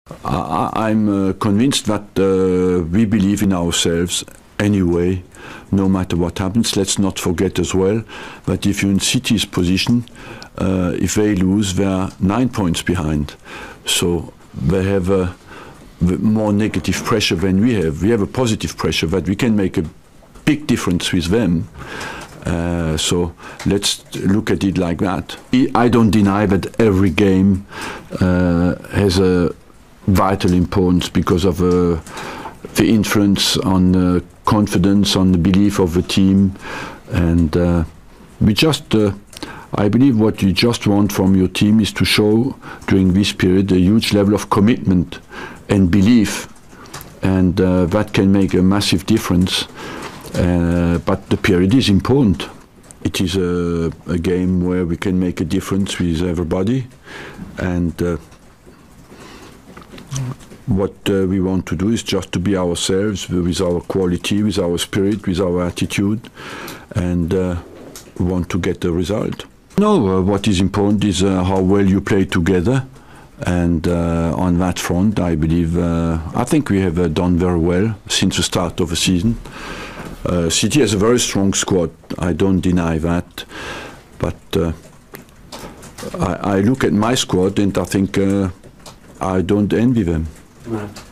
I'm convinced that we believe in ourselves anyway, no matter what happens. Let's not forget as well that if you're in City's position, if they lose, they're 9 points behind. So they have more negative pressure than we have. We have a positive pressure that we can make a big difference with them. So let's look at it like that. I don't deny that every game has a vital importance because of the influence on confidence, on the belief of the team, and we just I believe what you just want from your team is to show during this period a huge level of commitment and belief, and that can make a massive difference. But the period is important. It is a game where we can make a difference with everybody, and what we want to do is just to be ourselves with our quality, with our spirit, with our attitude, and we want to get the result. No, what is important is how well you play together, and on that front I believe, I think we have done very well since the start of the season. City has a very strong squad, I don't deny that, but I look at my squad and I think I don't envy them. Right.